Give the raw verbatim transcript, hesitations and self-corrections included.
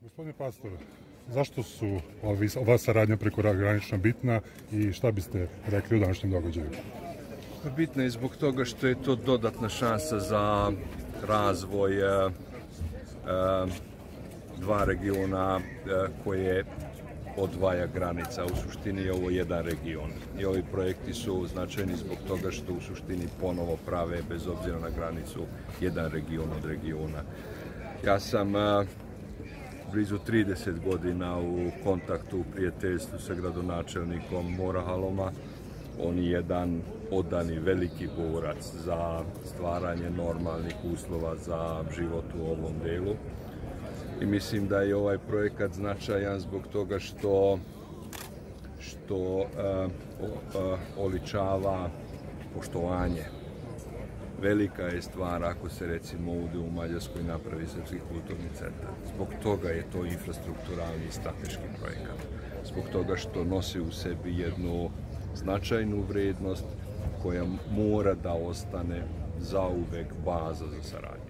Gospodine Pastor, zašto su ovi, ova saradnja prekogranična bitna i šta biste rekli u današnjem događaju? Bitna je zbog toga što je to dodatna šansa za razvoj e, e, dva regiona e, koje odvaja granica. U suštini je ovo jedan region i ovi projekti su značajni zbog toga što u suštini ponovo prave, bez obzira na granicu, jedan region od regiona. Ja sam e, blizu trideset godina u kontaktu, u prijateljstvu sa gradonačelnikom Morahaloma. On je jedan odani veliki borac za stvaranje normalnih uslova za život u ovom delu. I mislim da je ovaj projekat značajan zbog toga što, što uh, uh, oličava poštovanje. Velika je stvar ako se recimo ovdje u Mađarskoj napravi srpski kulturni centar. Zbog toga je to infrastrukturalni i strateški projekat. Zbog toga što nosi u sebi jednu značajnu vrednost koja mora da ostane zauvek baza za saradnju.